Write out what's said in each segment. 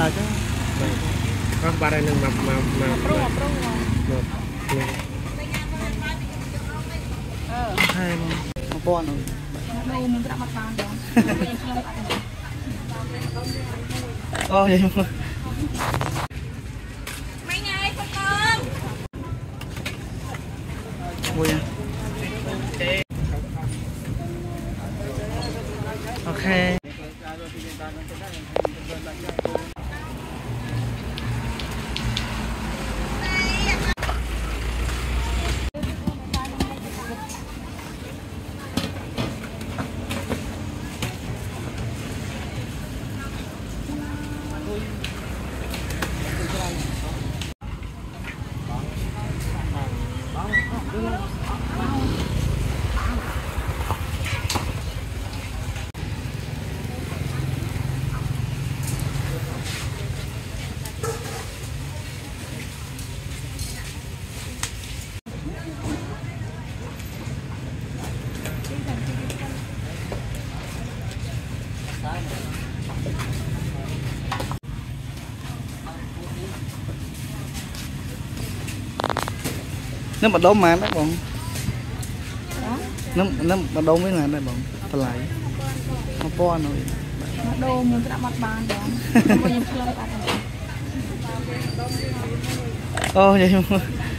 đã chứ con ba đây nâng mà hai một con rồi đâu mình đã mặt bàn rồi vậy mà mấy ngày con vui à ok nếu mà đốm mà đó bọn nó mà đốm với là đây bọn phải lại nó con rồi đô mình đã mặt bàn rồi vậy mà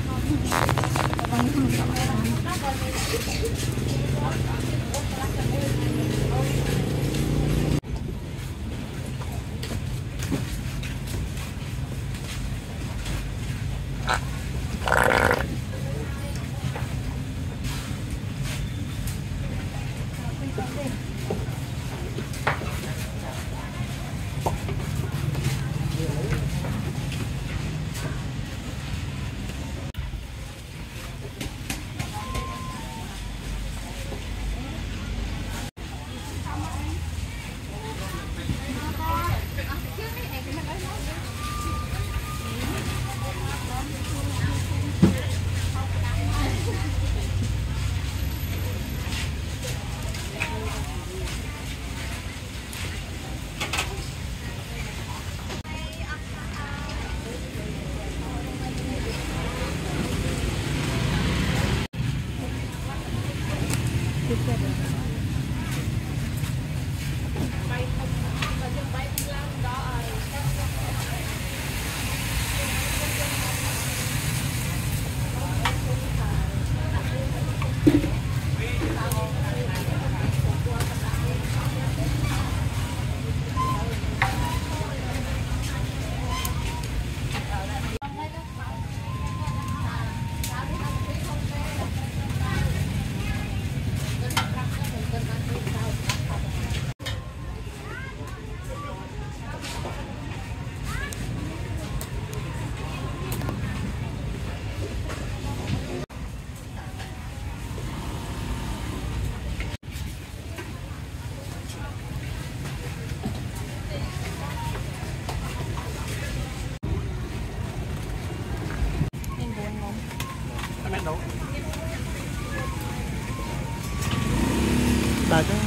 đã chứ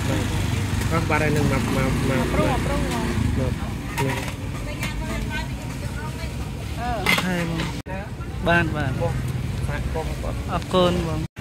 con ba đây nâng mà hai ban và cơn